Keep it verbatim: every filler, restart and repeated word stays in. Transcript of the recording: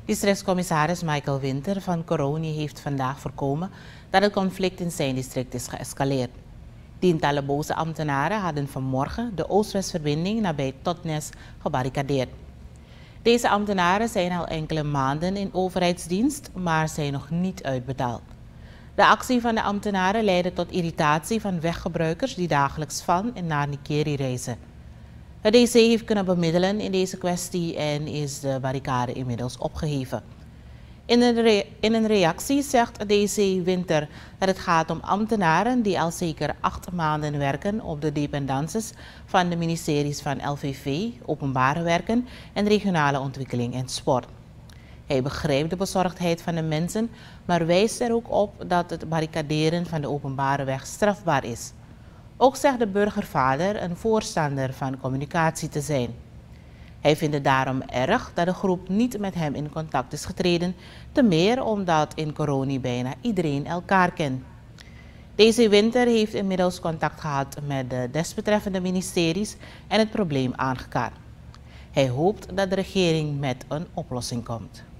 Districtscommissaris Michael Winter van Coronie heeft vandaag voorkomen dat het conflict in zijn district is geëscaleerd. Tientallen boze ambtenaren hadden vanmorgen de Oost-West-verbinding nabij Totnes gebarricadeerd. Deze ambtenaren zijn al enkele maanden in overheidsdienst, maar zijn nog niet uitbetaald. De actie van de ambtenaren leidde tot irritatie van weggebruikers die dagelijks van en naar Nikeri reizen. Het D C heeft kunnen bemiddelen in deze kwestie en is de barricade inmiddels opgeheven. In een, re in een reactie zegt D C Winter dat het gaat om ambtenaren die al zeker acht maanden werken op de dependances van de ministeries van L V V, Openbare Werken en Regionale Ontwikkeling en Sport. Hij begrijpt de bezorgdheid van de mensen, maar wijst er ook op dat het barricaderen van de openbare weg strafbaar is. Ook zegt de burgervader een voorstander van communicatie te zijn. Hij vindt het daarom erg dat de groep niet met hem in contact is getreden, te meer omdat in Coronie bijna iedereen elkaar kent. Deze Winter heeft inmiddels contact gehad met de desbetreffende ministeries en het probleem aangekaart. Hij hoopt dat de regering met een oplossing komt.